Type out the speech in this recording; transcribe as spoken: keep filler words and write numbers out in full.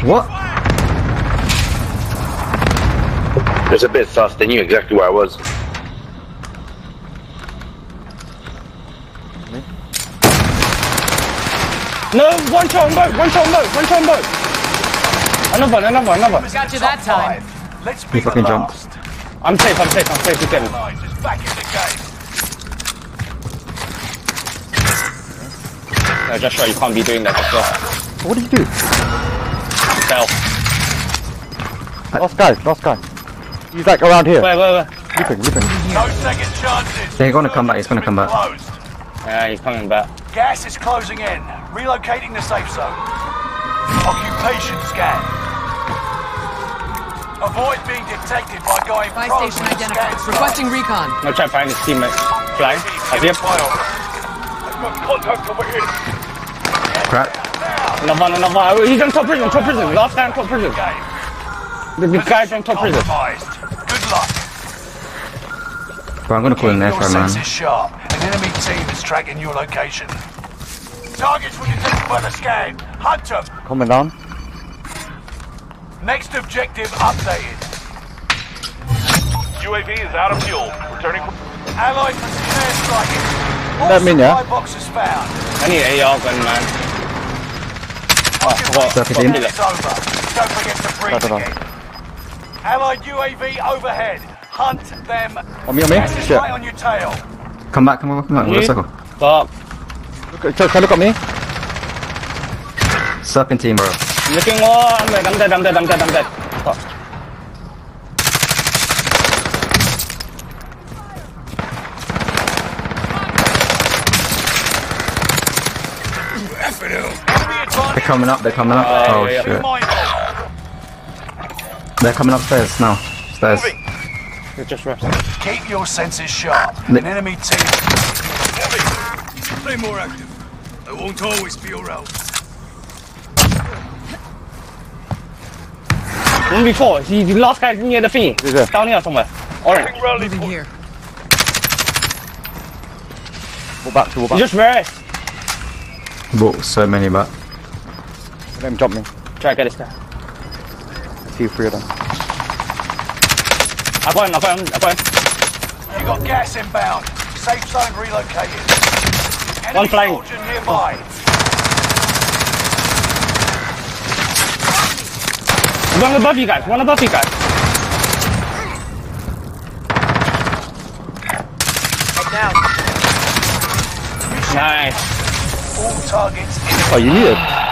What? It's a bit sus. They knew exactly where I was. No, one shot on boat, one shot on boat, one shot on boat. Another one, another one, another one. Got you that time. Let's be He fucking jumped. I'm safe, I'm safe, I'm safe, you get me. Just back in the game. No, Joshua, you can't be doing that, Joshua. What did you do? Fell. Last guy, last guy. He's like around here. Where, where, where? Leaping, leaping. No second chances. He's gonna come back, he's gonna come back. Closed. Yeah, he's coming back. Gas is closing in. Relocating the safe zone. Occupation scan. Avoid being detected by going Buy pro station with the identified. scan Requesting recon. No, try to find his teammate. Flying. zone. Up here. I've got contact over here. Crack. Another one, another one. He's on top prison, top prison. Last guy on top prison. The, the guy's on top prison. Compromised. Good luck. Bro, I'm gonna call in there Keep for a your man. senses sharp. An enemy team is tracking your location. Targets were detected by the scan. Hunt them. Coming down. Next objective updated. U A V is out of fuel. Returning. Allied precision airstrike. All Let me know. supply boxes found. I need an A R gun, man. Oh, what? Circuit what in. did it? It's over. Don't forget to breathe Cut it off. again. Allied U A V overhead. Hunt them. On me, on me. Gas is Shit. right on your tail. Come back, come back, come back. We'll You? circle. Stop. Look at, try, look at me. Serpentine, bro. I'm looking. Oh, I'm dead, I'm dead, I'm dead, I'm dead, I'm dead. Fuck. Enemy They're advantage. coming up, they're coming up. Oh, Oh, yeah, yeah. Be shit. mindful. They're coming upstairs now. Stairs. It's just rest. Keep your senses sharp. Li- An enemy team. Stay more active. I won't always be around. One before, he, the last guy's near the thing. He's there. Down here somewhere. Orange. Moving here. Walk back, to walk You back. just rest. Bought so many back. Let him jump me. Try to get this guy. I see three of them. I got him, I got him, I got him. You got gas inbound. Safe zone relocated. Enemy One flying. soldier nearby. One above you guys, one above you guys. Head down. Nice. All targets in Oh, you need it.